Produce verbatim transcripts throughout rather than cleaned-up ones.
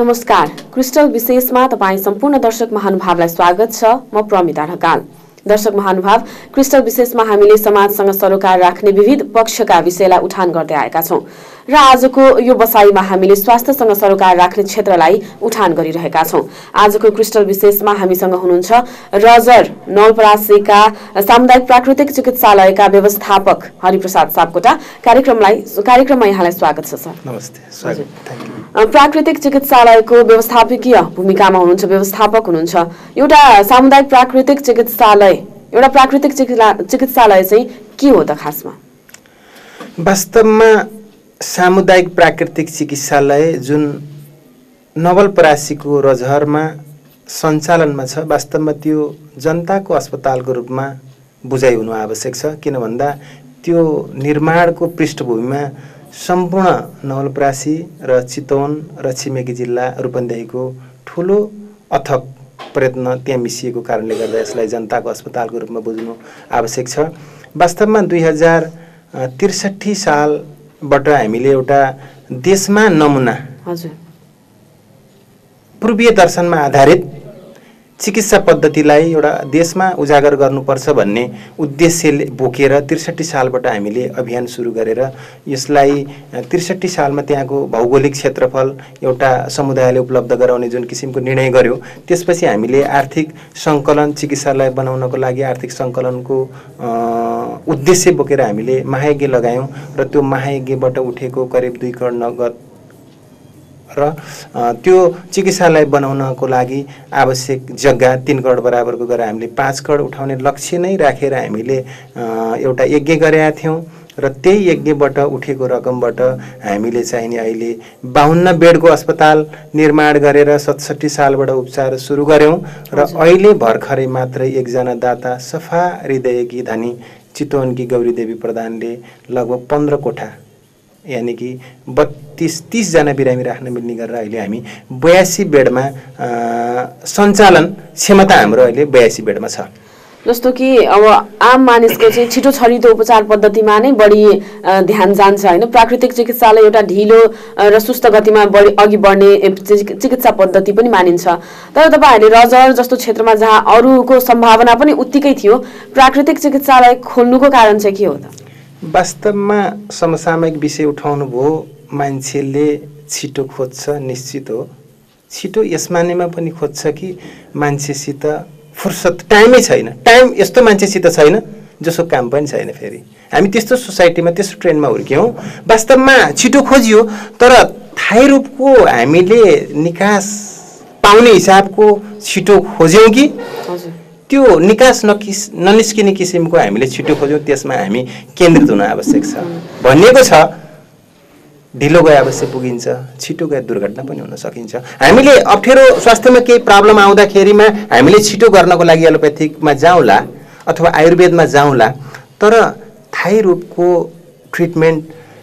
नमस्कार, क्रिस्टल विशेषमा तपाईं सम्पूर्ण दर्शक महानुभावलाई स्वागत छ। म प्रमिता ढकाल। दर्शक महानुभाव, क्रिस्टल विशेषमा हामीले समाजसँग सरोकार राख्ने विविध पक्षका विषयलाई उठान गर्दै आएका छौं र आजको यो बसाइमा हामीले स्वास्थ्यसँग सरोकार राख्ने क्षेत्रलाई उठान गरिरहेका छौं। आजको क्रिस्टल विशेषमा हामीसँग हुनुहुन्छ रजर नवलपरासीका सामुदायिक प्राकृतिक चिकित्सालयका व्यवस्थापक हरिप्रसाद सापकोटा। कार्यक्रमलाई कार्यक्रममा यहाँलाई स्वागत छ सर। नमस्ते, स्वागत, थ्यांक यू। प्राकृतिक चिकित्सालयको व्यवस्थापकीय भूमिकामा हुनुहुन्छ, व्यवस्थापक हुनुहुन्छ। एउटा सामुदायिक प्राकृतिक चिकित्सालय एउटा प्राकृतिक चिकित्सालय चाहिँ के हो त खासमा? वास्तवमा सामुदायिक प्राकृतिक चिकित्सालय जुन नवलपरासीको रजहरमा सञ्चालनमा छ, वास्तवमा त्यो जनताको अस्पतालको रूपमा बुझाइ हुनु आवश्यक छ। किन भन्दा त्यो निर्माणको पृष्ठभूमिमा सम्पूर्ण नवलपरासी र चितवन र छिमेकी जिल्ला रूपन्देहीको ठुलो अथक प्रयत्न त्यहाँ मिसिएको कारणले गर्दा यसलाई जनताको अस्पतालको रूपमा बुझ्नु आवश्यक छ। वास्तवमा दुई हजार त्रिसठी सालबाट हामीले एउटा देशमा नमुना हजुर पूर्वीय दर्शनमा आधारित चिकित्सा पद्धतिलाई एउटा देशमा उजागर गर्नुपर्छ भन्ने उद्देश्यले बोकेर त्रिसठी सालबाट हामीले अभियान सुरु गरेर यसलाई त्रिसठी सालमा त्यहाँको भौगोलिक क्षेत्रफल एउटा समुदायले उपलब्ध गराउने जुन किसिमको निर्णय गर्यो, त्यसपछि हामीले आर्थिक सङ्कलन चिकित्सालय बनाउनको लागि आर्थिक सङ्कलनको उद्देश्य बोकेर हामीले महायज्ञ लगायौँ र त्यो महायज्ञबाट उठेको करिब दुई करोड नगद र त्यो चिकित्सालय बनाउनको लागि आवश्यक जग्गा तीन करोड बराबरको गरेर हामीले पाँच करोड उठाउने लक्ष्य नै राखेर हामीले एउटा यज्ञ गरेका थियौँ र त्यही यज्ञबाट उठेको रकमबाट हामीले चाहिने अहिले बाहन्न बेडको अस्पताल निर्माण गरेर सतसट्ठी सालबाट उपचार सुरु गऱ्यौँ र अहिले भर्खरै मात्रै एकजना दाता सफा हृदयकी धनी चितवनकी गौरीदेवी प्रधानले लगभग पन्ध्र कोठा यानी कि बत्तीस तीसजना बिरामी राख्न मिल्ने गरेर अहिले हामी बयासी बेडमा सञ्चालन क्षमता हाम्रो अहिले बयासी बेडमा छ। जस्तो कि अब आम मानिसको चाहिँ छिटो छरितो उपचार पद्धतिमा नै बढी ध्यान जान्छ होइन। प्राकृतिक चिकित्सालय एउटा ढिलो र सुस्त गतिमा बढी अघि बढ्ने चिकित्सा पद्धति पनि मानिन्छ। तर तपाईँहरूले रजर जस्तो क्षेत्रमा जहाँ अरूको सम्भावना पनि उत्तिकै थियो, प्राकृतिक चिकित्सालय खोल्नुको कारण चाहिँ के हो त? वास्तवमा समसामयिक विषय उठाउनु भयो, मान्छेले छिटो खोज्छ, निश्चित हो। छिटो यस मानेमा पनि खोज्छ कि मान्छेसित फुर्सद टाइमै छैन, टाइम यस्तो मान्छेसित छैन जसको काम पनि छैन। फेरि हामी त्यस्तो सोसाइटीमा त्यस्तो ट्रेन्डमा हुर्क्यौँ। वास्तवमा छिटो खोजियो तर थाहै रूपको हामीले निकास पाउने हिसाबको छिटो खोज्यौँ कि त्यो निकास नकिस ननिस्किने किसिमको हामीले छिटो खोज्यौँ, त्यसमा हामी केन्द्रित हुन आवश्यक छ। भनिएको छ ढिलो गए अवश्य पुगिन्छ, छिटो गए दुर्घटना पनि हुन सकिन्छ। हामीले अप्ठ्यारो स्वास्थ्यमा केही प्रब्लम आउँदाखेरिमा हामीले छिटो गर्नको लागि एलोप्याथिकमा जाउँला अथवा आयुर्वेदमा जाउँला, तर थाहै रूपको ट्रिटमेन्ट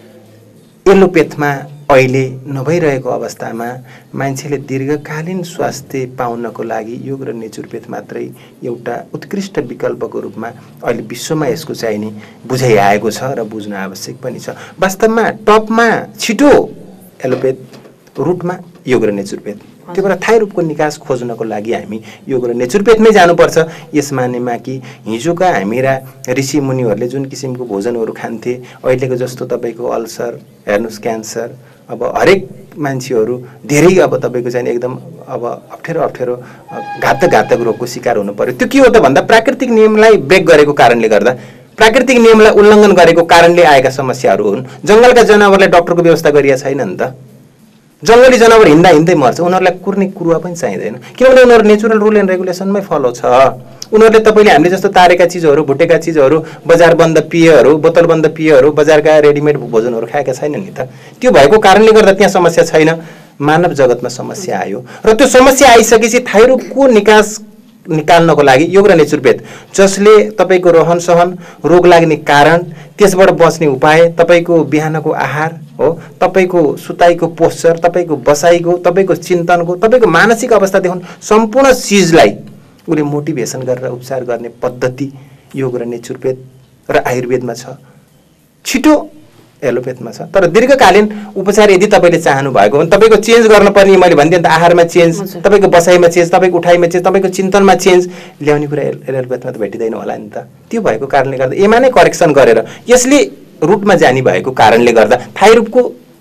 एलोप्याथमा अहिले नभइरहेको अवस्थामा मान्छेले दीर्घकालीन स्वास्थ्य पाउनको लागि योग र नेचुरोप्याथ मात्रै एउटा उत्कृष्ट विकल्पको रूपमा अहिले विश्वमा यसको चाहिने बुझाइ आएको छ र बुझ्न आवश्यक पनि छ। वास्तवमा टपमा छिटो एलोप्याथ, रुटमा योग र नेचुरोप्याथ, त्यो भएर थाहै रूपको निकास खोज्नको लागि हामी योग र नेचुरोप्याथमै जानुपर्छ। यस मानेमा कि हिजोका हामीरा ऋषि मुनिहरूले जुन किसिमको भोजनहरू खान्थे, अहिलेको जस्तो तपाईँको अल्सर, हेर्नुहोस् क्यान्सर, अब हरेक मान्छेहरू धेरै अब तपाईँको चाहिँ एकदम अब अप्ठ्यारो अप्ठ्यारो घातक घातक रोगको शिकार हुनु पर्यो। त्यो के हो त भन्दा प्राकृतिक नियमलाई ब्रेक गरेको कारणले गर्दा, प्राकृतिक नियमलाई उल्लङ्घन गरेको कारणले आएका समस्याहरू हुन्। जङ्गलका जनावरलाई डक्टरको व्यवस्था गरिया छैन नि त। जङ्गली जनावर हिँड्दा हिँड्दै मर्छ, उनीहरूलाई कुर्ने कुरुवा पनि चाहिँदैन, किनभने उनीहरू नेचुरल रुल एन्ड रेगुलेसनमै फलो छ। उनीहरूले तपाईँले हामीले जस्तो तारेका चिजहरू, भुटेका चिजहरू, बजारबन्द पेयहरू, बोतलबन्द पेयहरू, बजारका रेडिमेड भोजनहरू खाएका छैनन् नि त। त्यो भएको कारणले गर्दा त्यहाँ समस्या छैन, मानव जगतमा समस्या आयो र त्यो समस्या आइसकेपछि थाहै रूपको निकास निकाल्नको लागि योग र नेचुरोप्याथ, जसले तपाईँको रहन सहन, रोग लाग्ने कारण, त्यसबाट बच्ने उपाय, तपाईँको बिहानको आहार हो, तपाईँको सुताइको पोस्चर, तपाईँको बसाइको, तपाईँको चिन्तनको, तपाईँको मानसिक अवस्थादेखि सम्पूर्ण चिजलाई उसले मोटिभेसन गरेर उपचार गर्ने पद्धति योग र नेचुरोप्याथ र आयुर्वेदमा छ। छिटो एलोपेथमा छ। तर दीर्घकालीन उपचार यदि तपाईँले चाहनु भएको भने तपाईँको चेन्ज गर्नुपर्ने, मैले भनिदिएँ नि त, आहारमा चेन्ज, तपाईँको बसाइमा चेन्ज, तपाईँको उठाइमा चेन्ज, तपाईँको चिन्तनमा चेन्ज ल्याउने कुरा एलोपेथमा त भेटिँदैन होला नि त। त्यो भएको कारणले गर्दा एमा नै करेक्सन गरेर यसले रुटमा जाने भएको कारणले गर्दा थाइरोइडको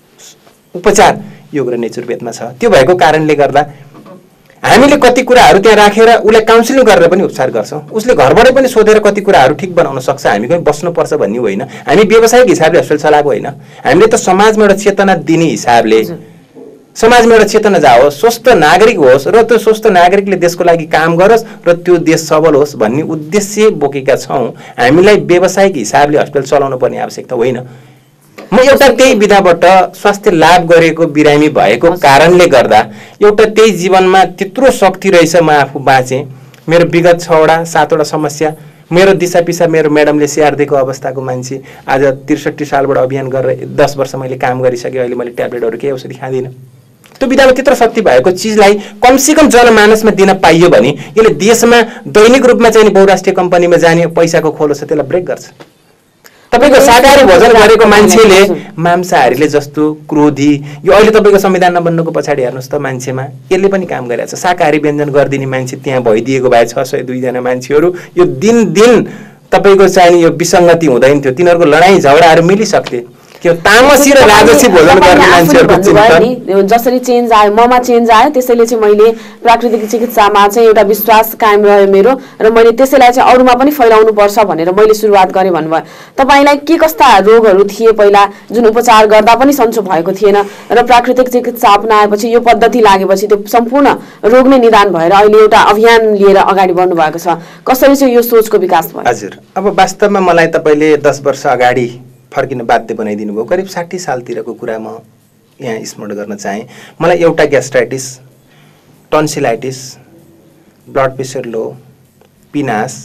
उपचार यो कुरा नेचुरोपेथमा छ। त्यो भएको कारणले गर्दा हामीले कति कुराहरू त्यहाँ राखेर उसलाई काउन्सिलिङ गरेर पनि उपचार गर्छौँ। उसले घरबाटै पनि सोधेर कति कुराहरू ठिक बनाउन सक्छ, हामी कहीँ बस्नुपर्छ भन्ने होइन। हामी व्यावसायिक हिसाबले हस्पिटल चलाएको होइन, हामीले त समाजमा एउटा चेतना दिने हिसाबले, समाजमा एउटा चेतना जाओस्, स्वस्थ नागरिक होस् र त्यो स्वस्थ नागरिकले देशको लागि काम गरोस् र त्यो देश सबल होस् भन्ने उद्देश्य बोकेका छौँ। हामीलाई व्यावसायिक हिसाबले हस्पिटल चलाउनु पर्ने आवश्यकता होइन। म एउटा त्यही विधाबाट स्वास्थ्य लाभ गरेको बिरामी भएको कारणले गर्दा एउटा त्यही जीवनमा त्यत्रो शक्ति रहेछ, म आफू बाँचेँ। मेरो विगत छवटा सातवटा समस्या, मेरो दिशा पिसा मेरो म्याडमले स्याहार दिएको अवस्थाको मान्छे आज त्रिसठी सालबाट अभियान गरेर दस वर्ष मैले काम गरिसकेँ। अहिले मैले ट्याब्लेटहरू केही औषधि खाँदिनँ। त्यो विधामा त्यत्रो शक्ति भएको चिजलाई कमसेकम जनमानसमा दिन पाइयो भने यसले देशमा दैनिक रूपमा चाहिँ बहुराष्ट्रिय कम्पनीमा जाने पैसाको खोलो छ त्यसलाई ब्रेक गर्छ। तपाईँको शाकाहारी भोजन गरेको मान्छेले मांसाहारीले जस्तो क्रोधी, यो अहिले तपाईँको संविधान नबन्नुको पछाडि हेर्नुहोस् त मान्छेमा यसले पनि काम गरिरहेको छ। शाकाहारी व्यञ्जन गरिदिने मान्छे त्यहाँ भइदिएको भए छ सय दुईजना मान्छेहरू यो दिन दिन तपाईँको चाहिँ यो विसङ्गति हुँदैन थियो, तिनीहरूको लडाइँ झगडाहरू मिलिसक्थे। त्यो तामसी र राजसी भोजन गर्ने मान्छेहरूको चिन्तन जसरी चेन्ज आयो, ममा चेन्ज आयो, त्यसैले चाहिँ मैले प्राकृतिक चिकित्सामा चाहिँ एउटा विश्वास कायम रह्यो मेरो र मैले त्यसैलाई चाहिँ अरूमा पनि फैलाउनु पर्छ भनेर मैले सुरुवात गरेँ भन्नुभयो। तपाईँलाई के कस्ता रोगहरू थिए पहिला जुन उपचार गर्दा पनि सन्चो भएको थिएन र प्राकृतिक चिकित्सा अपनाएपछि यो पद्धति लागेपछि त्यो सम्पूर्ण रोग नै निदान भएर अहिले एउटा अभियान लिएर अगाडि बढ्नु भएको छ। कसरी चाहिँ यो सोचको विकास भयो? हजुर, अब वास्तवमा मलाई तपाईँले दस वर्ष अगाडि फर्किन बाध्य बनाइदिनु भयो। करिब साठी सालतिरको कुरा म यहाँ स्मरण गर्न चाहेँ। मलाई एउटा gastritis, tonsillitis, blood pressure low, पिनास,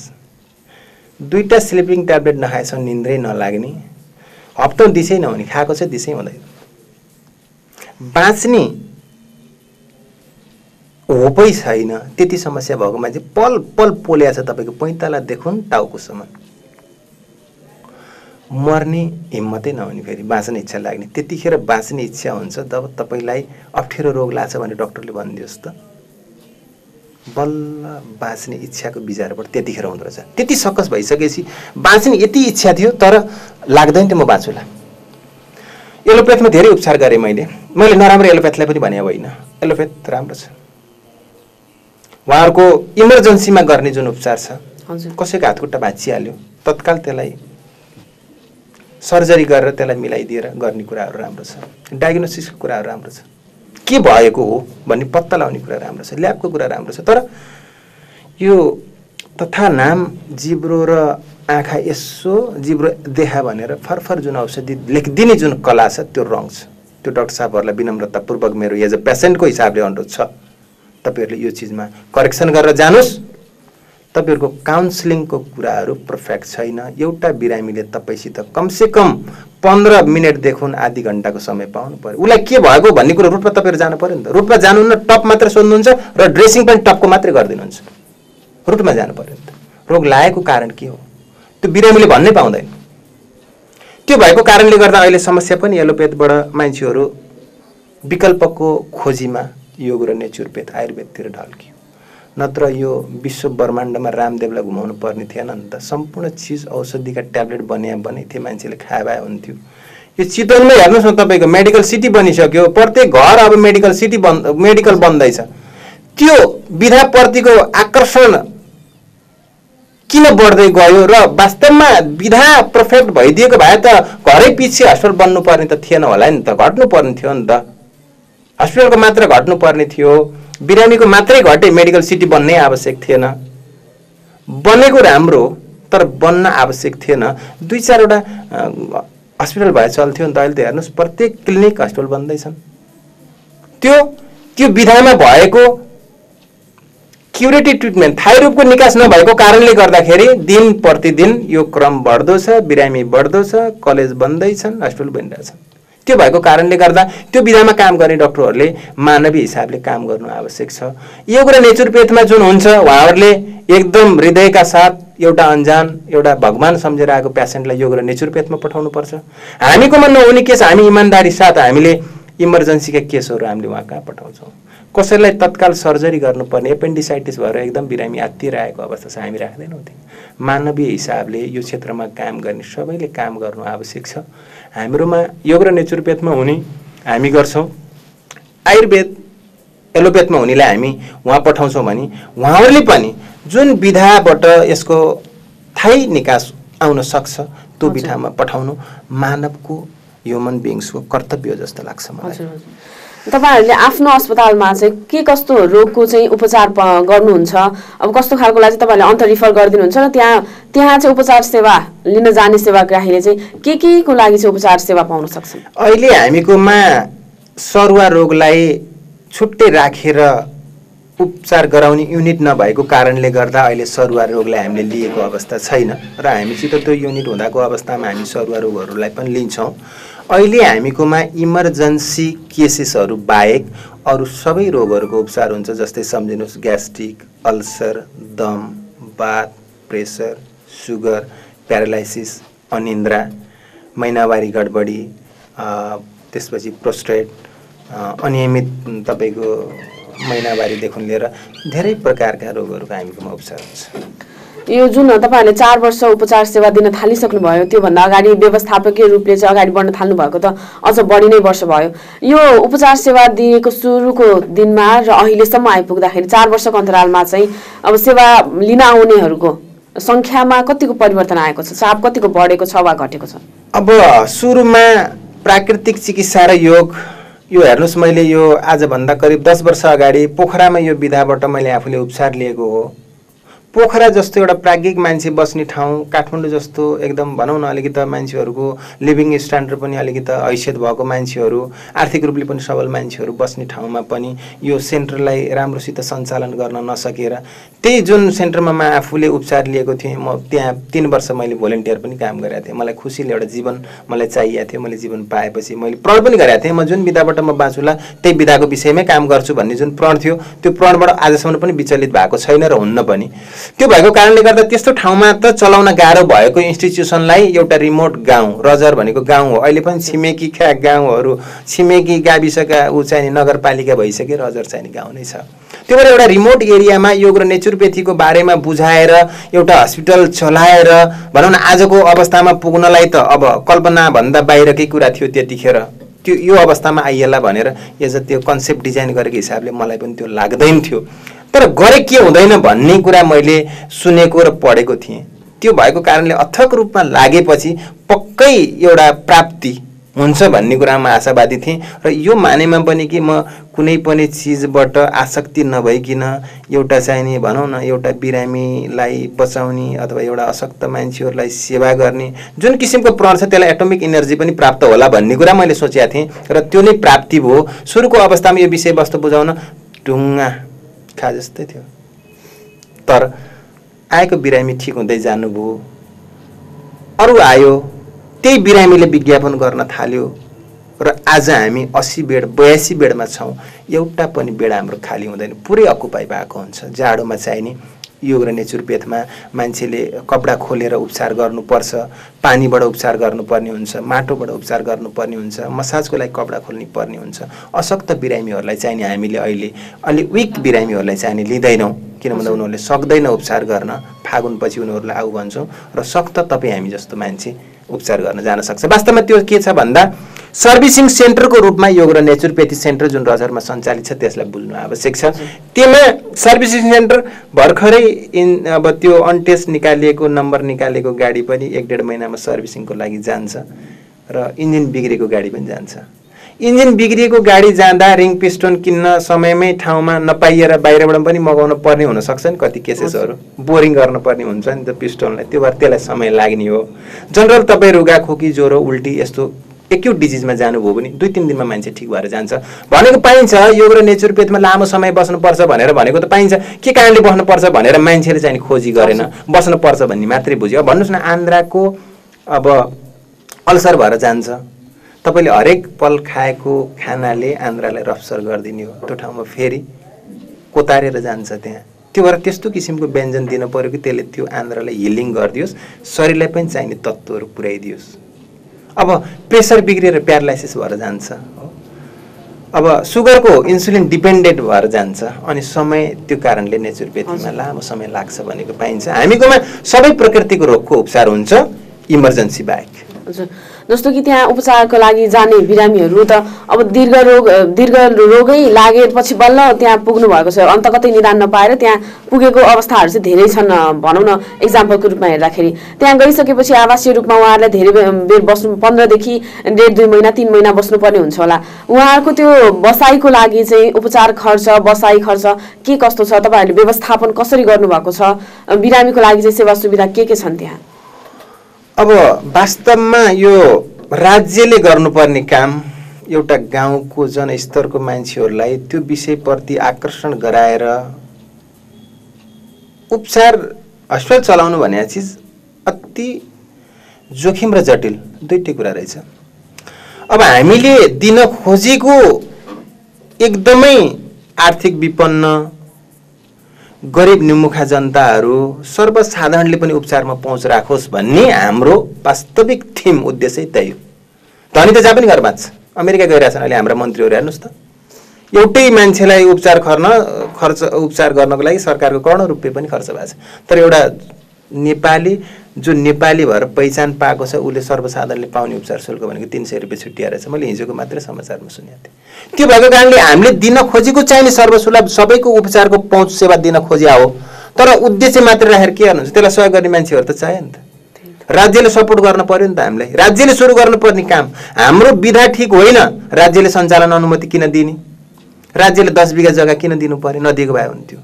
दुईवटा स्लिपिङ ट्याब्लेट नखाएसम्म निन्द्रै नलाग्ने, हप्तौँ दिसै नहुने, खाएको चाहिँ दिसै हुँदैन, बाँच्ने होपै छैन, त्यति समस्या भएको मान्छे पल पल पोल्या छ तपाईँको पैँतालादेखि टाउकोसम्म, मर्ने हिम्मतै नहुने, फेरि बाँच्ने इच्छा लाग्ने। त्यतिखेर बाँच्ने इच्छा हुन्छ जब तपाईँलाई अप्ठ्यारो रोग लाग्छ भने डक्टरले भनिदियोस् त, बल्ल बाँच्ने इच्छाको विचारबाट त्यतिखेर हुँदो रहेछ। त्यति सकस भइसकेपछि बाँच्ने यति इच्छा थियो तर लाग्दैन थियो म बाँचुला। एलोपेथमा धेरै उपचार गरेँ मैले। मैले नराम्रो एलोपेथलाई पनि भने होइन, एलोपेथ राम्रो छ। उहाँहरूको इमर्जेन्सीमा गर्ने जुन उपचार छ, कसैको हातखुट्टा भाँचिहाल्यो तत्काल त्यसलाई सर्जरी गरेर त्यसलाई मिलाइदिएर गर्ने कुराहरू राम्रो छ। डायग्नोसिसको कुराहरू राम्रो छ, के भएको हो भन्ने पत्ता लगाउने कुरा राम्रो छ, ल्याबको कुरा राम्रो छ। तर यो तथा नाम जिब्रो र आँखा यसो जिब्रो देखा भनेर फरफर जुन औषधि लेखिदिने जुन कला छ त्यो रङ छ। त्यो डाक्टर साहबहरूलाई विनम्रतापूर्वक मेरो एज अ पेसेन्टको हिसाबले अनुरोध छ, तपाईँहरूले यो चिजमा करेक्सन गरेर जानुहोस्। तपाईँहरूको काउन्सिलिङको कुराहरू पर्फेक्ट छैन। एउटा बिरामीले तपाईँसित कमसेकम पन्ध्र मिनटदेखि आधी घन्टाको समय पाउनु पर्यो। उसलाई के भएको भन्ने कुरो रुटमा तपाईँहरू जानु पऱ्यो नि त। रुटमा जानुहुन्न, टप मात्र सोध्नुहुन्छ र ड्रेसिङ पनि टपको मात्रै गरिदिनुहुन्छ। रुटमा जानु पऱ्यो नि त। रोग लागेको कारण के हो त्यो बिरामीले भन्नै पाउँदैन। त्यो भएको कारणले गर्दा अहिले समस्या पनि एलोपेथबाट मान्छेहरू विकल्पको खोजीमा योग र नेचुरोपेथ आयुर्वेदतिर ढल्कियो। नत्र यो विश्व ब्रह्माण्डमा रामदेवलाई घुमाउनु पर्ने थिएन नि त। सम्पूर्ण चिज औषधिका ट्याब्लेट बनिया बने थिए, मान्छेले खाए भए हुन्थ्यो। यो चितवनमै हेर्नुहोस् न, तपाईँको मेडिकल सिटी बनिसक्यो, प्रत्येक घर अब मेडिकल सिटी बन्द मेडिकल बन्दैछ। त्यो विधाप्रतिको आकर्षण किन बढ्दै गयो र वास्तवमा विधा पर्फेक्ट भइदिएको भए त घरै पछि हस्पिटल बन्नु पर्ने त थिएन होला नि त, घट्नु पर्ने थियो नि त। हस्पिटलको मात्र घट्नु पर्ने थियो, बिरामीको मात्रै घटे, मेडिकल सिटी बन्नै आवश्यक थिएन। बनेको राम्रो तर बन्न आवश्यक थिएन। दुई चारवटा हस्पिटल भए चल्थ्यो नि त। अहिले त हेर्नुहोस् प्रत्येक क्लिनिक हस्पिटल बन्दैछन्। त्यो त्यो विधामा भएको क्युरेटिभ ट्रिटमेन्ट, थाइरोइडको निकास नभएको कारणले गर्दाखेरि दिन प्रतिदिन यो क्रम बढ्दो छ, बिरामी बढ्दो छ, कलेज बन्दैछन्, हस्पिटल बनिरहेछन्। त्यो भएको कारणले गर्दा त्यो विधामा काम गर्ने डाक्टरहरूले मानवीय हिसाबले काम गर्नु आवश्यक छ। यो कुरा नेचुरोपेथमा जुन हुन्छ, उहाँहरूले एकदम हृदयका साथ एउटा अनजान एउटा भगवान सम्झेर आएको पेसेन्टलाई योग र नेचुरोप्याथमा पठाउनु पर्छ। हामीकोमा नहुने केस हामी इमान्दारी साथ हामीले इमर्जेन्सीका केसहरू हामीले उहाँ कहाँ पठाउँछौँ। कसैलाई तत्काल सर्जरी गर्नुपर्ने एपेन्डिसाइटिस भएर एकदम बिरामी आत्तिएर आएको अवस्था छ, हामी राख्दैनौँ। त्यो मानवीय हिसाबले यो क्षेत्रमा काम गर्ने सबैले काम गर्नु आवश्यक छ। हाम्रोमा योग र नेचुरोप्याथमा हुने हामी गर्छौँ, आयुर्वेद एलोप्याथमा हुनेलाई हामी उहाँ पठाउँछौँ भने उहाँहरूले पनि जुन विधाबाट यसको थाहै निकास आउन सक्छ त्यो विधामा पठाउनु मानवको ह्युमन बिङ्सको कर्तव्य जस्तो लाग्छ मलाई। तपाईहरुले आफ्नो अस्पतालमा चाहिँ के कस्तो रोगको चाहिँ उपचार गर्नुहुन्छ, अब कस्तो खालको लागि तपाईहरुले अन्त रिफर गरिदिनुहुन्छ र त्यहाँ त्यहाँ चाहिँ उपचार सेवा लिन जाने सेवाग्राहीले चाहिँ के के को लागि चाहिँ उपचार सेवा पाउन सक्छन्? अहिले हामीकोमा सरुवा रोगलाई छुट्टै राखेर उपचार गराउने युनिट नभएको कारणले गर्दा अहिले सरुवा रोगलाई हामीले लिएको अवस्था छैन र हामीसित त्यो युनिट हुँदाको अवस्थामा हामी सरुवा रोगहरूलाई पनि लिन्छौँ। अहिले हामीकोमा इमर्जेन्सी केसेसहरू बाहेक अरू सबै रोगहरूको उपचार हुन्छ, जस्तै सम्झिनुहोस् ग्यास्ट्रिक, अल्सर, दम, बात, प्रेसर, सुगर, प्यारालाइसिस, अनिन्द्रा, महिनावारी गडबडी, त्यसपछि प्रोस्टेट, अनियमित तपाईँको महिनावारीदेखि लिएर धेरै प्रकारका रोगहरूको हामीकोमा उपचार हुन्छ। यो जुन तपाईहरुले चार वर्ष उपचार सेवा दिन थालिसक्नु भयो, त्यो भन्दा अगाडि व्यवस्थापकीय रूपले चाहिँ अगाडि बढ्न थाल्नु भएको त अझ बढी नै वर्ष भयो। यो उपचार सेवा दिएको सुरुको दिनमा र अहिलेसम्म आइपुग्दाखेरि चार वर्षको अन्तरालमा चाहिँ अब सेवा लिन आउनेहरूको संख्यामा कतिको परिवर्तन आएको छ, चाप कतिको बढेको छ वा घटेको छ? अब सुरुमा प्राकृतिक चिकित्सा र योग यो हेर्नुस्, मैले यो आजभन्दा करिब दस वर्ष अगाडि पोखरामा यो विधाबाट मैले आफूले उपचार लिएको हो। पोखरा जस्तो एउटा प्राज्ञिक मान्छे बस्ने ठाउँ, काठमाडौँ जस्तो एकदम भनौँ न अलिकति मान्छेहरूको लिभिङ स्ट्यान्डर्ड पनि अलिकति हैसियत भएको मान्छेहरू, आर्थिक रूपले पनि सबल मान्छेहरू बस्ने ठाउँमा पनि यो सेन्टरलाई राम्रोसित सञ्चालन गर्न नसकेर त्यही जुन सेन्टरमा म आफूले उपचार लिएको थिएँ, म त्यहाँ तीन वर्ष मैले भोलिन्टियर पनि काम गरेको थिएँ। मलाई खुसीले एउटा जीवन मलाई चाहिएको थियो, मैले जीवन पाएपछि मैले प्रण पनि गरेको थिएँ, म जुन विधाबाट म बाँचुला त्यही विधाको विषयमै काम गर्छु भन्ने जुन प्रण थियो त्यो प्रणबाट आजसम्म पनि विचलित भएको छैन र हुन्न पनि। त्यो भएको कारणले गर्दा त्यस्तो ठाउँमा त चलाउन गाह्रो भएको इन्स्टिट्युसनलाई एउटा रिमोट गाउँ, रजर भनेको गाउँ हो, अहिले पनि छिमेकीका गाउँहरू छिमेकी गाविसका ऊ चाहिँ नगरपालिका भइसके, रजर चाहिँ गाउँ नै छ। त्यो भएर एउटा रिमोट एरियामा योग र नेचुरोप्याथीको बारेमा बुझाएर एउटा हस्पिटल चलाएर भनौँ न आजको अवस्थामा पुग्नलाई त अब कल्पनाभन्दा बाहिरकै कुरा थियो त्यतिखेर। त्यो यो अवस्थामा आइएला भनेर एज अ त्यो कन्सेप्ट डिजाइन गरेको हिसाबले मलाई पनि त्यो लाग्दैन थियो, तर गरे के हुँदैन भन्ने कुरा मैले सुनेको र पढेको थिएँ। त्यो भएको कारणले अथक रूपमा लागेपछि पक्कै एउटा प्राप्ति हुन्छ भन्ने कुरामा आशावादी थिएँ र यो मानेमा पनि कि म कुनै पनि चिजबाट आसक्ति नभइकन एउटा चाहिने भनौँ न एउटा बिरामीलाई बचाउने अथवा एउटा अशक्त मान्छेहरूलाई सेवा गर्ने जुन किसिमको प्रण छ त्यसलाई एटोमिक इनर्जी पनि प्राप्त होला भन्ने कुरा मैले सोचेको थिएँ र त्यो नै प्राप्ति भयो। सुरुको अवस्थामा यो विषयवस्तु बुझाउन ढुङ्गा खा जस्तै थियो, तर आएको बिरामी ठिक हुँदै जानुभयो, अरू आयो त्यही बिरामीले विज्ञापन गर्न थाल्यो र आज हामी अस्सी बेड बयासी बेडमा छौँ, एउटा पनि बेड हाम्रो खाली हुँदैन, पुरै अकुपाई भएको हुन्छ। जाडोमा चाहिने योग र नेचुरोप्याथमा मान्छेले कपडा खोलेर उपचार गर्नुपर्छ, पानीबाट उपचार गर्नुपर्ने हुन्छ, माटोबाट उपचार गर्नुपर्ने हुन्छ, मसाजको लागि कपडा खोल्नु पर्ने हुन्छ। अशक्त बिरामीहरूलाई चाहिने हामीले अहिले अलि विक बिरामीहरूलाई चाहिने लिँदैनौँ, किन भन्दा उनीहरूले सक्दैन उपचार गर्न, फागुनपछि उनीहरूलाई आऊ भन्छौँ र सक्त तपाईँ हामी जस्तो मान्छे उपचार गर्न जान सक्छ। वास्तवमा त्यो के छ भन्दा सर्भिसिङ सेन्टरको रूपमा योग र नेचुरोप्याथी सेन्टर जुन रजरमा सञ्चालित छ त्यसलाई बुझ्नु आवश्यक छ। त्यसमा सर्भिसिङ सेन्टर भर्खरै इन अब त्यो अनटेस्ट निकालिएको नम्बर निकालेको गाडी पनि एक डेढ महिनामा सर्भिसिङको लागि जान्छ र इन्जिन बिग्रेको गाडी पनि जान्छ। इन्जिन बिग्रिएको गाडी जाँदा रिङ पिस्टन किन्न समयमै ठाउँमा नपाइएर बाहिरबाट पनि मगाउन पर्ने हुनसक्छ नि, कति केसेसहरू बोरिङ गर्नुपर्ने हुन्छ नि त पिस्टनलाई, त्यो भएर त्यसलाई समय लाग्ने हो। जनरल तपाईँ रुगा खोकी ज्वरो उल्टी यस्तो एक्युट डिजिजमा जानुभयो भने दुई तिन दिनमा मान्छे ठिक भएर जान्छ भनेको पाइन्छ। योग र नेचुरोप्याथीमा लामो समय बस्नुपर्छ भनेर भनेको त पाइन्छ, के कारणले बस्नुपर्छ भनेर मान्छेले चाहिँ खोजी गरेन, बस्नुपर्छ भन्ने मात्रै बुझ्यो। भन्नुहोस् न आन्द्राको अब अल्सर भएर जान्छ, तपाईँले हरेक पल खाएको खानाले आन्द्रालाई रप्चर गरिदिने हो, त्यो ठाउँमा फेरि कोतारेर जान्छ त्यहाँ। त्यो भएर त्यस्तो किसिमको व्यञ्जन दिन पर्यो कि त्यसले त्यो आन्द्रालाई हिलिङ गरिदियोस्, शरीरलाई पनि चाहिने तत्त्वहरू पुर्याइदियोस्। अब प्रेसर बिग्रिएर प्यारालाइसिस भएर जान्छ हो, अब सुगरको इन्सुलिन डिपेन्डेन्ट भएर जान्छ, अनि समय त्यो कारणले नेचुरोप्याथीमा लामो समय लाग्छ भनेको पाइन्छ। हामीकोमा सबै प्रकृतिको रोगको उपचार हुन्छ इमर्जेन्सी बाहेक। हजुर, जस्तो कि त्यहाँ उपचारको लागि जाने बिरामीहरू त अब दीर्घ रोग दीर्घ रोगै लागेपछि बल्ल त्यहाँ पुग्नु भएको छ, अन्त कतै निदान नपाएर त्यहाँ पुगेको अवस्थाहरू चाहिँ धेरै छन्। भनौँ न इक्जाम्पलको रूपमा हेर्दाखेरि त्यहाँ गइसकेपछि आवासीय रूपमा उहाँहरूलाई धेरै बेर बस्नु, पन्ध्रदेखि डेढ दुई महिना तिन महिना बस्नुपर्ने हुन्छ होला। उहाँहरूको त्यो बसाइको लागि चाहिँ उपचार खर्च, बसाइ खर्च के कस्तो छ, तपाईँहरूले व्यवस्थापन कसरी गर्नुभएको छ, बिरामीको लागि चाहिँ सेवा सुविधा के के छन् त्यहाँ? अब वास्तवमा यो राज्यले गर्नुपर्ने काम एउटा गाउँको जनस्तरको मान्छेहरूलाई त्यो विषयप्रति आकर्षण गराएर उपचार अस्पताल चलाउनु भन्ने चिज अति जोखिम र जटिल दुईटै कुरा रहेछ। अब हामीले दिन खोजेको एकदमै आर्थिक विपन्न गरिब निमुखा जनताहरू सर्वसाधारणले पनि उपचारमा पहुँच राखोस् भन्ने हाम्रो वास्तविक थिम उद्देश्य त्यही हो। धनी त जहाँ पनि घर बाँच्छ, अमेरिका गइरहेछन् अहिले हाम्रा मन्त्रीहरू, हेर्नुहोस् त, एउटै मान्छेलाई उपचार गर्न खर्च उपचार गर्नको लागि सरकारको करोडौँ रुपियाँ पनि खर्च भएको छ। तर एउटा नेपाली जो नेपाली भएर पहिचान पाएको छ उसले सर्वसाधारणले पाउने उपचार शुल्क भनेको तीन सय रुपियाँ छुट्टिएर छ। मैले हिजोको मात्रै समाचारमा सुनेको थिएँ। त्यो भएको कारणले हामीले दिन खोजेको चाहिने सर्वसुलभ सबैको उपचारको पहुँच सेवा दिन खोजिया हो, तर उद्देश्य मात्रै राखेर के गर्नुहुन्छ, त्यसलाई सहयोग गर्ने मान्छेहरू त चाहियो नि त। राज्यले सपोर्ट गर्न पर्यो नि त हामीलाई। राज्यले सुरु गर्नुपर्ने काम, हाम्रो विधा ठिक होइन, राज्यले सञ्चालन अनुमति किन दिने, राज्यले दस बिघा जग्गा किन दिनु पर्यो, नदिएको भए हुन्थ्यो।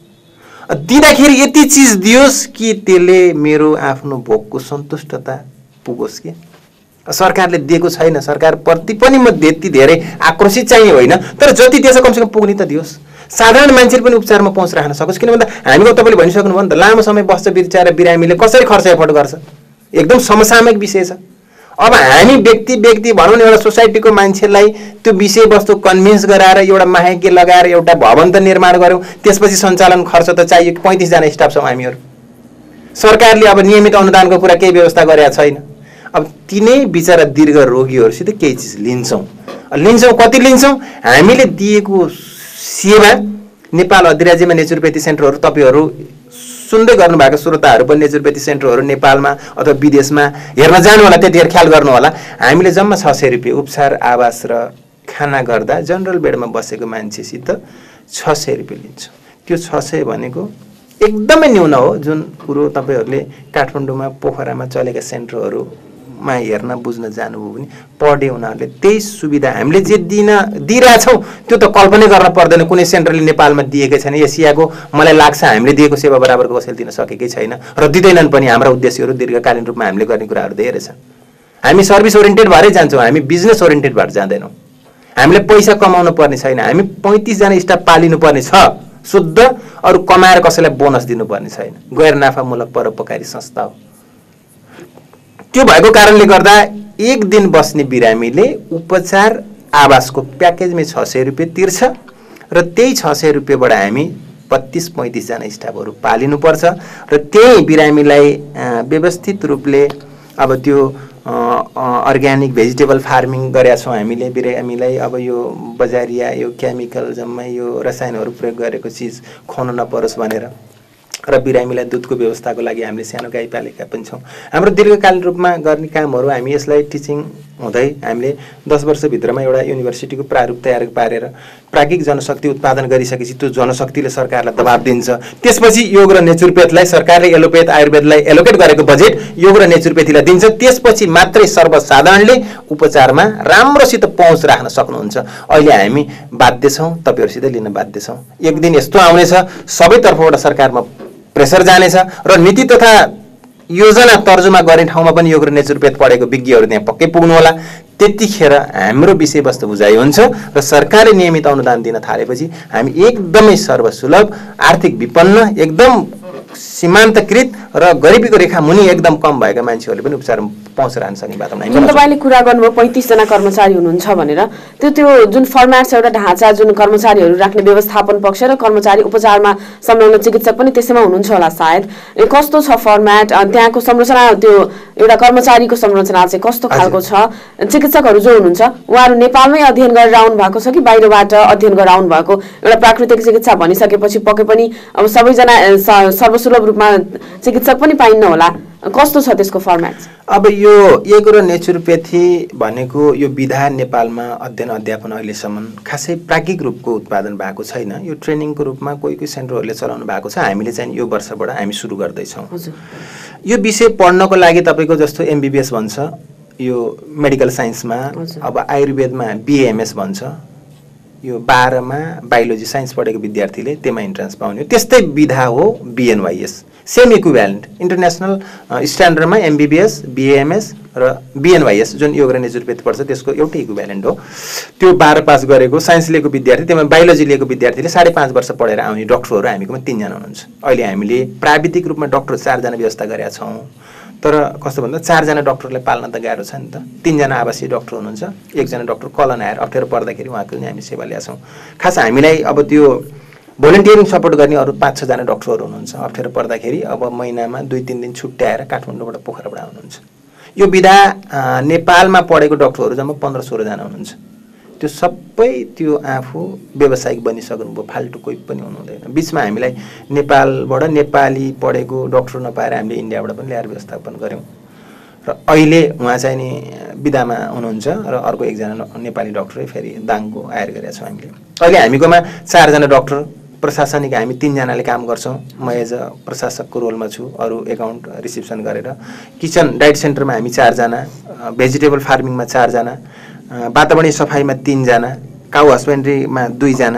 दिँदाखेरि यति चिज दियोस् कि त्यसले मेरो आफ्नो भोकको सन्तुष्टता पुगोस्। कि सरकारले दिएको छैन, सरकारप्रति पनि म त्यति धेरै आक्रोशित चाहिँ होइन, तर जति दिएछ कमसेकम पुग्ने त दियोस्, साधारण मान्छेले पनि उपचारमा पहुँच राख्न सकोस्। किन भन्दा हामीको तपाईँले भनिसक्नुभयो नि त, लामो समय बस्छ बिचारा बिरामीले, कसरी खर्च एफोर्ड गर्छ, एकदम समसामयिक विषय छ। अब हामी व्यक्ति व्यक्ति भनौँ न एउटा सोसाइटीको मान्छेलाई त्यो विषयवस्तु कन्भिन्स गराएर एउटा माहेके लगाएर एउटा भवन त निर्माण गऱ्यौँ, त्यसपछि सञ्चालन खर्च त चाहियो। पैँतिसजना स्टाफ छौँ हामीहरू, सरकारले अब नियमित अनुदानको कुरा केही व्यवस्था गरेका छैन। अब तिनै बिचरा दीर्घ रोगीहरूसित केही चिज लिन्छौँ लिन्छौँ कति लिन्छौँ, हामीले दिएको सेवा नेपाल अधिराज्यमा नेचुरोप्याथी सेन्टरहरू, तपाईँहरू सुन्दै गर्नुभएको श्रोताहरू पनि नेचुरोप्याथी सेन्टरहरू नेपालमा अथवा विदेशमा हेर्न जानु होला, त्यतिखेर ख्याल गर्नु होला। हामीले जम्मा छ सय रुपियाँ उपचार आवास र खाना गर्दा जनरल बेडमा बसेको मान्छेसित छ सय रुपियाँ लिन्छौँ। त्यो छ सय भनेको एकदमै न्यून हो। जुन कुरो तपाईँहरूले काठमाडौँमा पोखरामा चलेका सेन्टरहरूमा हेर्न बुझ्न जानुभयो भने पर डे उनीहरूले त्यही सुविधा हामीले जे दिन दिइरहेछौँ त्यो त कल्पना गर्न पर्दैन। कुनै सेन्टरले नेपालमा दिएकै छैन। एसियाको मलाई लाग्छ हामीले दिएको सेवा बराबरको कसैले दिन सकेकै छैन र दिँदैनन् पनि। हाम्रा उद्देश्यहरू दीर्घकालीन रूपमा हामीले गर्ने कुराहरू धेरै छन्। हामी सर्भिस ओरिएन्टेड भएरै जान्छौँ, हामी बिजनेस ओरिएन्टेड भएर जाँदैनौँ। हामीले पैसा कमाउनु पर्ने छैन, हामी पैँतिसजना स्टाफ पालिनु पर्ने छ शुद्ध, अरू कमाएर कसैलाई बोनस दिनुपर्ने छैन। गैर नाफामूलक परोपकारी संस्था हो। त्यो भएको कारणले गर्दा एक दिन बस्ने बिरामीले उपचार आवासको प्याकेजमै छ सय रुपियाँ तिर्छ र त्यही छ सय रुपियाँबाट हामी बत्तीस पैँतिसजना स्टाफहरू पालिनुपर्छ र त्यही बिरामीलाई व्यवस्थित रूपले अब त्यो अर्ग्यानिक भेजिटेबल फार्मिङ गरेका छौँ हामीले। बिरामीलाई अब यो बजारिया यो केमिकल जम्मै यो रसायनहरू प्रयोग गरेको चिज खुवाउनु नपरोस् भनेर र बिरामीलाई दुधको व्यवस्थाको लागि हामीले सानो गाई पालेका पनि छौँ। हाम्रो दीर्घकालीन रूपमा गर्ने कामहरू हामी यसलाई टिचिङ हुँदै हामीले दस वर्षभित्रमा एउटा युनिभर्सिटीको प्रारूप तयार पारेर प्राज्ञिक जनशक्ति उत्पादन गरिसकेपछि त्यो जनशक्तिले सरकारलाई दबाब दिन्छ। त्यसपछि योग र नेचुरोप्याथीलाई सरकारले एलोपेथ आयुर्वेदलाई एलोकेट गरेको बजेट योग र नेचुरोप्याथीलाई दिन्छ। त्यसपछि मात्रै सर्वसाधारणले उपचारमा राम्रोसित पहुँच राख्न सक्नुहुन्छ। अहिले हामी बाध्य छौँ, तपाईँहरूसित लिन बाध्य छौँ। एक दिन यस्तो आउनेछ सबै तर्फबाट सरकारमा प्रेसर जानेछ र नीति तथा योजना तर्जुमा गर्ने ठाउँमा पनि योग र नेचुरोप्याथ पढेको विज्ञहरू त्यहाँ पक्कै पुग्नु होला। त्यतिखेर हाम्रो विषयवस्तु बुझाइ हुन्छ र सरकारले नियमित अनुदान दिन थालेपछि हामी एकदमै सर्वसुलभ, आर्थिक विपन्न, एकदम सीमान्तकृत र गरिबीको रेखा मुनि एकदम कम भएका मान्छेहरूले पनि उपचार पहुँच रहन सक्ने वातावरण जुन तपाईँले कुरा गर्नुभयो पैँतिसजना कर्मचारी हुनुहुन्छ भनेर, त्यो त्यो जुन फर्मेट छ, एउटा ढाँचा, जुन कर्मचारीहरू राख्ने व्यवस्थापन पक्ष र कर्मचारी उपचारमा संलग्न चिकित्सक पनि त्यसैमा हुनुहुन्छ होला सायद। कस्तो छ फर्मेट, त्यहाँको संरचना, त्यो एउटा कर्मचारीको संरचना चाहिँ कस्तो खालको छ? चिकित्सकहरू जो हुनुहुन्छ उहाँहरू नेपालमै अध्ययन गरेर आउनु भएको छ कि बाहिरबाट अध्ययन गरेर आउनु भएको? एउटा प्राकृतिक चिकित्सा भनिसकेपछि पक्कै पनि अब सबैजना सर्वसुलभ रूपमा चिकित्सक पनि पाइन्न होला, कस्तो छ त्यसको फर्मेट? अब यो एग्रो नेचुरोप्याथी भनेको यो विधा नेपालमा अध्ययन अध्यापन अहिलेसम्म खासै प्राज्ञिक रूपको उत्पादन भएको छैन। यो ट्रेनिङको रूपमा कोही कोही सेन्टरहरूले चलाउनु भएको छ। हामीले चाहिँ यो वर्षबाट हामी सुरु गर्दैछौँ। यो विषय पढ्नको लागि तपाईँको जस्तो एमबिबिएस भन्छ यो मेडिकल साइन्समा, अब आयुर्वेदमा बिएमएस भन्छ, यो बाह्रमा बायोलोजी साइन्स पढेको विद्यार्थीले त्यसमा इन्ट्रान्स पाउने हो। त्यस्तै विधा हो बिएनवाइएस, सेम इक्विभ्यालेन्ट इन्टरनेसनल स्ट्यान्डर्डमा एमबिबिएस, बिएमएस र बिएनवाइएस जुन योग र नेचुरोप्याथी पर्छ त्यसको एउटै इक्विभ्यालेन्ट हो। त्यो बाह्र पास गरेको साइन्स लिएको विद्यार्थी, त्यसमा बायोलोजी लिएको विद्यार्थीले साढे पाँच वर्ष पढेर आउने डक्टरहरू हामीकोमा तिनजना हुनुहुन्छ। अहिले हामीले प्राविधिक रूपमा डक्टर चारजना व्यवस्था गरेका छौँ। तर कस्तो भन्दा चारजना डक्टरलाई पाल्न त गाह्रो छ नि त। तिनजना आवासीय डक्टर हुनुहुन्छ, एकजना डक्टर कलन आएर अप्ठ्यारो पर्दाखेरि उहाँको पनि हामी सेवा ल्याछौँ। खास हामीलाई अब त्यो भोलिन्टियरिङ सपोर्ट गर्ने अरू पाँच छजना डक्टरहरू हुनुहुन्छ। अप्ठ्यारो पर्दाखेरि अब महिनामा दुई तिन दिन छुट्याएर काठमाडौँबाट पोखराबाट आउनुहुन्छ। यो विधा नेपालमा पढेको डक्टरहरू जम्मा पन्ध्र सोह्रजना हुनुहुन्छ। त्यो सबै त्यो आफू व्यावसायिक बनिसक्नुभयो, फाल्टु कोही पनि हुनु हुँदैन। बिचमा हामीलाई नेपालबाट नेपाली पढेको डक्टर नपाएर हामीले इन्डियाबाट पनि ल्याएर व्यवस्थापन गऱ्यौँ र अहिले उहाँ चाहिँ नि विधामा हुनुहुन्छ र अर्को एकजना नेपाली डक्टरै फेरि दाङको आएर गरेका छौँ हामीले। अहिले हामीकोमा चारजना डक्टर, प्रशासनिक हामी तिनजनाले काम गर्छौँ। म एज अ प्रशासकको रोलमा छु, अरू एकाउन्ट रिसिप्सन गरेर। किचन डाइट सेन्टरमा हामी चारजना, भेजिटेबल फार्मिङमा चारजना, वातावरणीय सफाइमा तिनजना, काउ हस्बेन्ड्रीमा दुईजना,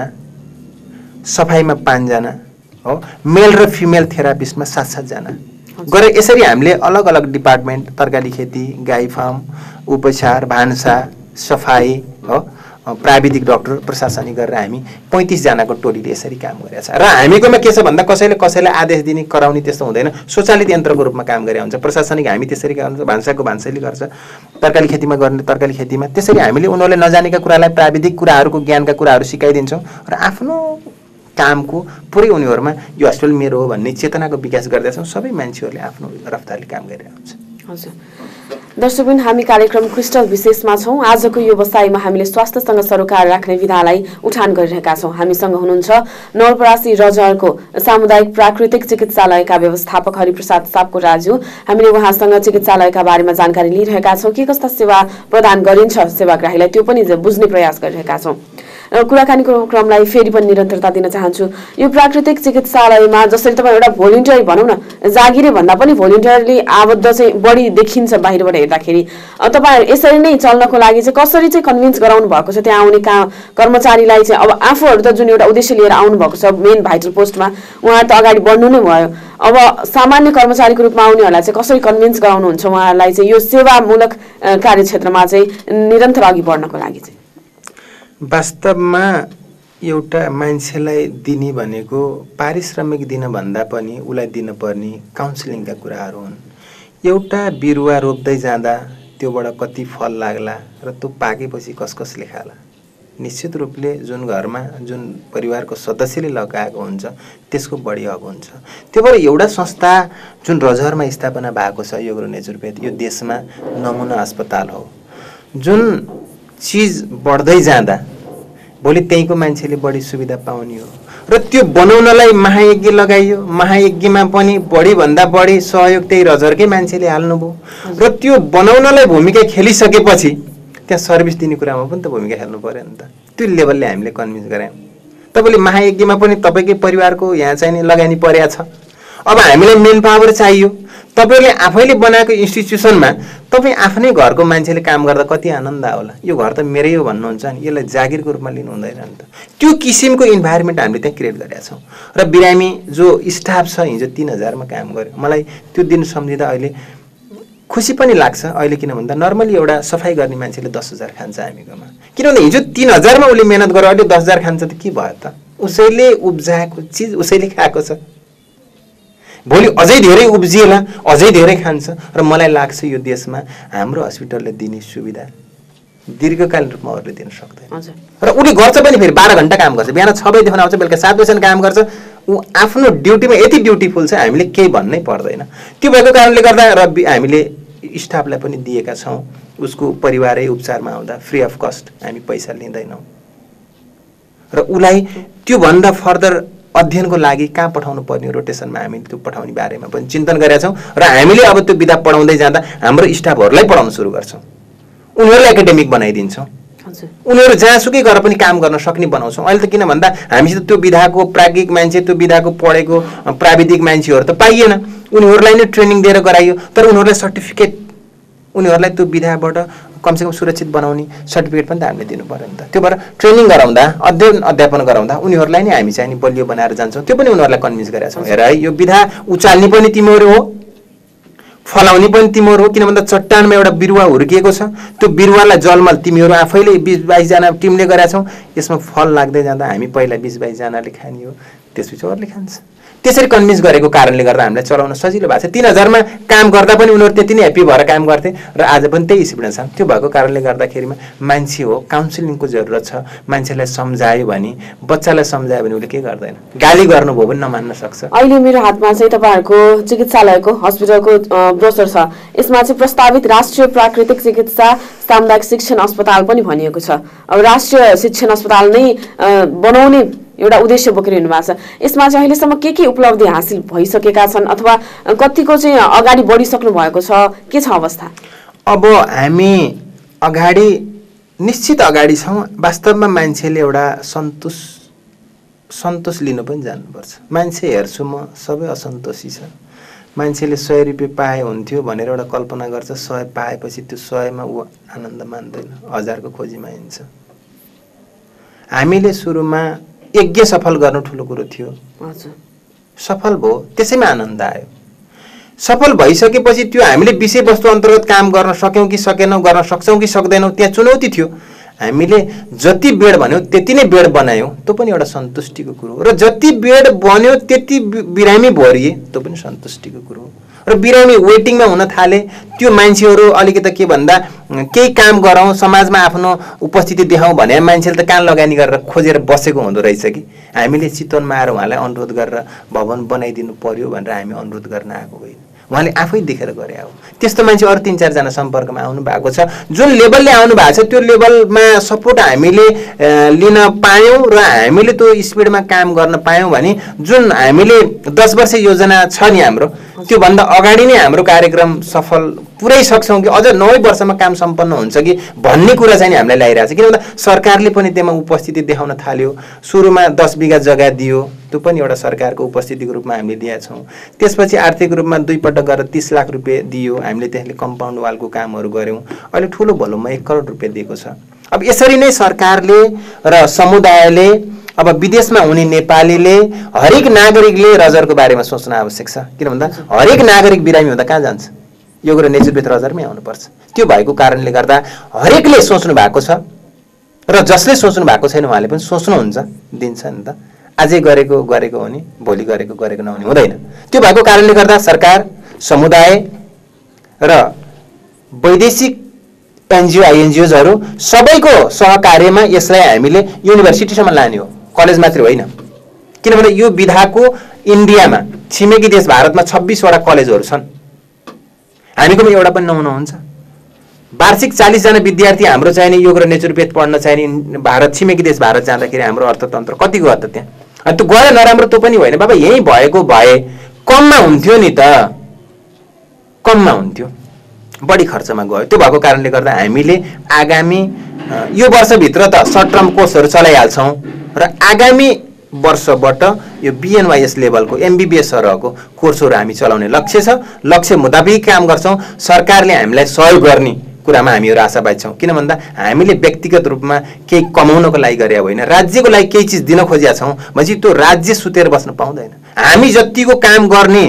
सफाइमा पाँचजना हो, मेल र फिमेल थेरापिस्टमा सात सातजना गरे। यसरी हामीले अलग अलग डिपार्टमेन्ट, तरकारी खेती, गाई फार्म, उपचार, भान्सा, सफाई हो, प्राविधिक डक्टर, प्रशासनिक गरेर हामी पैँतिसजनाको टोलीले यसरी काम गरेका छ। र हामीकोमा के छ भन्दा कसैले कसैलाई आदेश दिने कराउने त्यस्तो हुँदैन। स्वचालित यन्त्रको रूपमा काम गरे हुन्छ। प्रशासनिक हामी त्यसरी गर्छ, भान्साको भान्साले गर्छ, तरकारी खेतीमा गर्ने तरकारी खेतीमा। त्यसरी हामीले उनीहरूले नजानेका कुरालाई प्राविधिक कुराहरूको ज्ञानका कुराहरू सिकाइदिन्छौँ र आफ्नो कामको पुरै उनीहरूमा यो हस्पिटल मेरो हो भन्ने चेतनाको विकास गर्दैछौँ। सबै मान्छेहरूले आफ्नो रफ्तारले काम गरिरहेको हुन्छ। हजुर दर्शकबिन, हामी कार्यक्रम क्रिस्टल विशेषमा छौँ। आजको यो बसाइमा हामीले स्वास्थ्यसँग सरोकार राख्ने विधालाई उठान गरिरहेका छौँ। हामीसँग हुनुहुन्छ नवलपरासी रजहरको सामुदायिक प्राकृतिक चिकित्सालयका व्यवस्थापक हरिप्रसाद सापकोटाज्यू। हामीले उहाँसँग चिकित्सालयका बारेमा जानकारी लिइरहेका छौँ, के कस्ता सेवा प्रदान गरिन्छ सेवाग्राहीलाई त्यो पनि बुझ्ने प्रयास गरिरहेका छौँ। कुराकानीको क्रमलाई फेरि पनि निरन्तरता दिन चाहन्छु। यो प्राकृतिक चिकित्सालयमा जसरी तपाईँ एउटा भोलिन्टियर भनौँ न, जागिरे भन्दा पनि भोलिन्टियरली आबद्ध चाहिँ बढी देखिन्छ बाहिरबाट हेर्दाखेरि। तपाईँहरू यसरी नै चल्नको लागि चाहिँ कसरी चाहिँ कन्भिन्स गराउनु भएको छ त्यहाँ आउने का कर्मचारीलाई चाहिँ? अब आफूहरू त जुन एउटा उद्देश्य लिएर आउनु भएको छ मेन भाइटल पोस्टमा, उहाँहरू त अगाडि बढ्नु नै भयो। अब सामान्य कर्मचारीको रूपमा आउनेहरूलाई चाहिँ कसरी कन्भिन्स गराउनुहुन्छ उहाँहरूलाई चाहिँ यो सेवामूलक कार्यक्षेत्रमा चाहिँ निरन्तर अघि बढ्नको लागि चाहिँ? वास्तवमा एउटा मान्छेलाई दिने भनेको पारिश्रमिक दिनभन्दा पनि उसलाई दिनुपर्ने काउन्सिलिङका कुराहरू हुन्। एउटा बिरुवा रोप्दै जाँदा त्योबाट कति फल लाग्ला र त्यो पाकेपछि कस कसले खाला, निश्चित रूपले जुन घरमा जुन परिवारको सदस्यले लगाएको हुन्छ त्यसको बढी हक हुन्छ। त्यो भएर एउटा संस्था जुन रजहरमा स्थापना भएको छ योग र नेचुरोप्याथी, यो देशमा नमुना अस्पताल हो। जुन चिज बढ्दै जाँदा भोलि त्यहीँको मान्छेले बढी सुविधा पाउने हो र त्यो बनाउनलाई महायज्ञ लगाइयो। महायज्ञमा पनि बढीभन्दा बढी सहयोग त्यही रजहरकै मान्छेले हाल्नुभयो र त्यो बनाउनलाई भूमिका खेलिसकेपछि त्यहाँ सर्भिस दिने कुरामा पनि त भूमिका खेल्नु पर्यो नि त। त्यो लेभलले हामीले कन्भिन्स गरायौँ। तपाईँले महायज्ञमा पनि तपाईँकै परिवारको यहाँ चाहिँ नि लगानी परेको छ। अब हामीलाई मेन पावर चाहियो। तपाईँले आफैले बनाएको इन्स्टिट्युसनमा तपाईँ आफ्नै घरको मान्छेले काम गर्दा कति आनन्द होला। यो घर त मेरै हो भन्नुहुन्छ नि, यसलाई जागिरको रूपमा लिनु हुँदैन नि त। त्यो किसिमको इन्भाइरोमेन्ट हामीले त्यहाँ क्रिएट गरेका छौँ र बिरामी जो स्टाफ छ हिजो तिन हजारमा काम गर्यो। मलाई त्यो दिन सम्झिँदा अहिले खुसी पनि लाग्छ। अहिले किन भन्दा नर्मली एउटा सफाइ गर्ने मान्छेले दस हजार खान्छ हामीकोमा, किनभने हिजो तिन हजारमा उसले मेहनत गरेर अहिले दस हजार खान्छ त के भयो त? उसैले उब्जाएको चिज उसैले खाएको छ। भोलि अझै धेरै उब्जिएला, अझै धेरै खान्छ र मलाई लाग्छ यो देशमा हाम्रो हस्पिटलले दिने सुविधा दीर्घकालीन रूपमा अरूले दिन सक्दैन। र उसले गर्छ पनि, फेरि बाह्र घन्टा काम गर्छ, बिहान छ बजीदेखि आउँछ, बेलुका सात बजीसम्म काम गर्छ। ऊ आफ्नो ड्युटीमा यति ड्युटीफुल छ, हामीले केही भन्नै पर्दैन। त्यो भएको कारणले गर्दा र हामीले स्टाफलाई पनि दिएका छौँ, उसको परिवारै उपचारमा आउँदा फ्री अफ कस्ट हामी पैसा लिँदैनौँ। र उसलाई त्योभन्दा फर्दर अध्ययनको लागि कहाँ पठाउनु पर्ने रोटेसनमा हामी त्यो पठाउने बारेमा पनि चिन्तन गरेका छौँ। र हामीले अब त्यो विधा पढाउँदै जाँदा हाम्रो स्टाफहरूलाई पढाउन सुरु गर्छौँ, उनीहरूलाई एकाडेमिक बनाइदिन्छौँ, उनीहरू जहाँसुकै गएर पनि काम गर्न सक्ने बनाउँछौँ। अहिले त किन भन्दा हामीसित त्यो विधाको प्राज्ञिक मान्छे, त्यो विधाको पढेको प्राविधिक मान्छेहरू त पाइएन, उनीहरूलाई नै ट्रेनिङ दिएर गराइयो। तर उनीहरूलाई सर्टिफिकेट, उनीहरूलाई त्यो विधाबाट कमसेकम सुरक्षित बनाउने सर्टिफिकेट पनि त हामीले दिनु पर्यो नि त। त्यो भएर ट्रेनिङ गराउँदा, अध्ययन अध्यापन गराउँदा उनीहरूलाई नै हामी चाहिँ नि बलियो बनाएर जान्छौँ। त्यो पनि उनीहरूलाई कन्भिन्स गरेका छौँ, हेर है यो विधा उचाल्ने पनि तिमीहरू हो, फलाउने पनि तिमीहरू हो। किन भन्दा चट्टानमा एउटा बिरुवा हुर्किएको छ, त्यो बिरुवालाई जलमल तिमीहरू आफैले बिस बाइसजना टिमले गरेका छौँ। यसमा फल लाग्दै जाँदा हामी पहिला बिस बाइसजनाले खाने हो, त्यसपछि अरूले खान्छ। त्यसरी कन्भिन्स गरेको कारणले गर्दा हामीलाई चलाउन सजिलो भएको छ। तीन हजारमा काम गर्दा पनि उनीहरू त्यति नै ह्याप्पी भएर काम गर्थे र आज पनि त्यही स्पिडमा छ। त्यो भएको कारणले गर्दाखेरिमा मान्छे हो, काउन्सिलिङको जरुरत छ। मान्छेलाई सम्झायो भने, बच्चालाई सम्झायो भने उसले के गर्दैन, गाली गर्नुभयो भने नमान्न सक्छ। अहिले मेरो हातमा चाहिँ तपाईँहरूको चिकित्सालयको हस्पिटलको ब्रोसर छ। यसमा चाहिँ प्रस्तावित राष्ट्रिय प्राकृतिक चिकित्सा सामुदायिक शिक्षण अस्पताल पनि भनिएको छ। अब राष्ट्रिय शिक्षण अस्पताल नै बनाउने एउटा उद्देश्य बोकेर हिँड्नु भएको छ। यसमा चाहिँ अहिलेसम्म के के उपलब्धि हासिल भइसकेका छन् अथवा कतिको चाहिँ अगाडि बढिसक्नु भएको छ, के छ अवस्था? अब हामी अगाडि निश्चित अगाडि छौँ। वास्तवमा मान्छेले एउटा सन्तोष सन्तोष लिनु पनि जान्नुपर्छ। मान्छे हेर्छु म सबै असन्तोषी छ। मान्छेले सय रुपियाँ पाए हुन्थ्यो भनेर एउटा कल्पना गर्छ, सय पाएपछि त्यो सयमा ऊ आनन्द मान्दैन, हजारको खोजीमा हिँड्छ। हामीले सुरुमा यज्ञ सफल गर्नु ठुलो कुरो थियो, सफल भयो, त्यसैमा आनन्द आयो। सफल भइसकेपछि त्यो हामीले विषयवस्तु अन्तर्गत काम गर्न सक्यौँ कि सकेनौँ, गर्न सक्छौँ कि सक्दैनौँ, त्यहाँ चुनौती थियो। हामीले जति बेड भन्यो त्यति नै बेड बनायौँ, त्यो पनि एउटा सन्तुष्टिको कुरो हो। र जति बेड बन्यो त्यति बिरामी भरिए, त्यो पनि सन्तुष्टिको कुरो हो। र बिरामी वेटिङमा हुन थाले, त्यो मान्छेहरू अलिकति के भन्दा केही काम गरौँ, समाजमा आफ्नो उपस्थिति देखाउँ भने मान्छेले त कान लगानी गरेर खोजेर बसेको हुँदो रहेछ कि हामीले चितवनमा आएर उहाँलाई अनुरोध गरेर भवन बनाइदिनु पर्यो भनेर हामी अनुरोध गर्न आएको होइन, उहाँले आफै देखेर गरे हो। त्यस्तो मान्छे अरू तीन चारजना सम्पर्कमा आउनु भएको छ। जुन लेभलले आउनु भएको छ त्यो लेभलमा सपोर्ट हामीले लिन पायौँ र हामीले त्यो स्पिडमा काम गर्न पायौँ भने जुन हामीले दस वर्ष योजना छ नि हाम्रो, त्योभन्दा अगाडि नै हाम्रो कार्यक्रम सफल पुरै सक्छौँ कि अझ नौ वर्षमा काम सम्पन्न हुन्छ कि भन्ने कुरा चाहिँ हामीलाई ल्याइरहेको छ। किन भन्दा सरकारले पनि त्यसमा उपस्थिति देखाउन थाल्यो। सुरुमा दस बिघा जग्गा दियो, त्यो पनि एउटा सरकारको उपस्थितिको रूपमा हामीले दिएका छौँ। त्यसपछि आर्थिक रूपमा दुई पटक गरेर तीस लाख रुपियाँ दियो, हामीले त्यसले कम्पाउन्ड वालको कामहरू गऱ्यौँ। अहिले ठुलो भलोमा एक करोड रुपियाँ दिएको छ। अब यसरी नै सरकारले र समुदायले, अब विदेशमा हुने नेपालीले, हरेक नागरिकले रजरको बारेमा सोच्न आवश्यक छ। किन भन्दा हरेक नागरिक बिरामी हुँदा कहाँ जान्छ, यो कुरा नेचुरोपेथ रजरमै आउनुपर्छ। त्यो भएको कारणले गर्दा हरेकले सोच्नु भएको छ र जसले सोच्नु भएको छैन उहाँले पनि सोच्नुहुन्छ, दिन्छ नि त। आजै गरेको गरेको हो नि, भोलि गरेको गरेको नहुने हुँदैन। त्यो भएको कारणले गर्दा सरकार, समुदाय र वैदेशिक एनजिओ आइएनजिओजहरू सबैको सहकार्यमा यसलाई हामीले युनिभर्सिटीसम्म लाने हो, कलेज मात्रै होइन। किनभने यो विधाको इन्डियामा, छिमेकी देश भारतमा छब्बिसवटा कलेजहरू छन्, हामीको एउटा पनि नहुन हुन्छ। वार्षिक चालीसजना विद्यार्थी हाम्रो चाहिने योग र नेचुरोपेथ पढ्न चाहिने भारत, छिमेकी देश भारत जाँदाखेरि हाम्रो अर्थतन्त्र कति गयो त त्यहाँ? अनि त्यो गएर नराम्रो त्यो पनि होइन बाबा, यहीँ भएको भए कममा हुन्थ्यो नि त, कममा हुन्थ्यो, बढी खर्चमा गयो। त्यो भएको कारणले गर्दा हामीले आगामी यो वर्षभित्र त सर्ट टर्म कोर्सहरू चलाइहाल्छौँ र आगामी वर्षबाट यो बिएनवाइएस लेभलको एमबिबिएस सरहको कोर्सहरू हामी चलाउने लक्ष्य छ। लक्ष्य मुताबिक काम गर्छौँ। सरकारले हामीलाई सहयोग गर्ने कुरामा हामीहरू आशावादी छौँ। किन भन्दा हामीले व्यक्तिगत रूपमा केही कमाउनको लागि गरे होइन, राज्यको लागि केही चिज दिन खोजेका छौँ भनेपछि त्यो राज्य सुतेर बस्न पाउँदैन। हामी जतिको काम गर्ने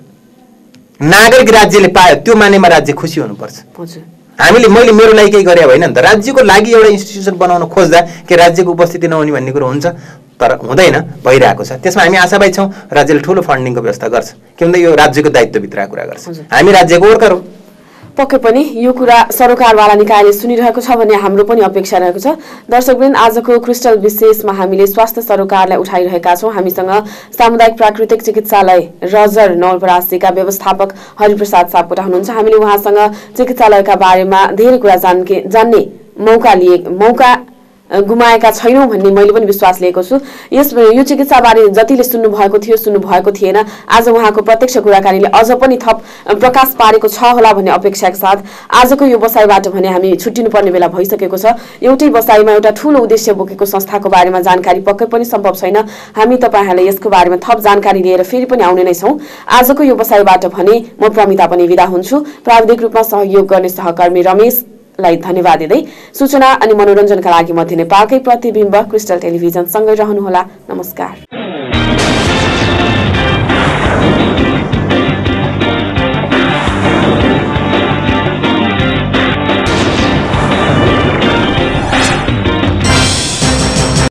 नागरिक राज्यले पायो त्यो मानेमा राज्य खुसी हुनुपर्छ। हामीले मैले मेरो लागि केही गरे होइन नि त, राज्यको लागि एउटा इन्स्टिट्युसन बनाउन खोज्दा के राज्यको उपस्थिति नहुने भन्ने कुरो हुन्छ? तर हुँदैन, भइरहेको छ। त्यसमा हामी आशावादी छौँ राज्यले ठुलो फन्डिङको व्यवस्था गर्छ, किनभने यो राज्यको दायित्वभित्र कुरा गर्छ। हामी राज्यको वर्कर हो। पक्कै पनि यो कुरा सरकारवाला निकायले सुनिरहेको छ भन्ने हाम्रो पनि अपेक्षा रहेको छ। दर्शकवृन्द, आजको क्रिस्टल विशेषमा हामीले स्वास्थ्य सरोकारलाई उठाइरहेका छौँ। हामीसँग सामुदायिक प्राकृतिक चिकित्सालय रजर नवलपरासीका व्यवस्थापक हरिप्रसाद सापकोटा हुनुहुन्छ। हामीले उहाँसँग चिकित्सालयका बारेमा धेरै कुरा जान्ने जान्ने मौका लिए मौका गुमाएका छैनौँ भन्ने मैले पनि विश्वास लिएको छु। यस यो चिकित्साबारे जतिले सुन्नु भएको थियो सुन्नु भएको थिएन, आज उहाँको प्रत्यक्ष कुराकानीले अझ पनि थप प्रकाश पारेको छ होला भन्ने अपेक्षाका साथ आजको यो बसाइबाट भने हामी छुट्टिनुपर्ने बेला भइसकेको छ। एउटै बसाइमा एउटा ठुलो उद्देश्य बोकेको संस्थाको बारेमा जानकारी पक्कै पनि सम्भव छैन। हामी तपाईँहरूलाई यसको बारेमा थप जानकारी लिएर फेरि पनि आउने नै छौँ। आजको यो बसाइबाट भने म प्रमिता पनि बिदा हुन्छु। प्राविधिक रूपमा सहयोग गर्ने सहकर्मी रमेश लाई धन्यवाद दिँदै सूचना अनि मनोरञ्जनका लागि मध्य नेपालकै प्रतिबिम्ब क्रिस्टल टेलिभिजन सँगै रहनुहोला। नमस्कार।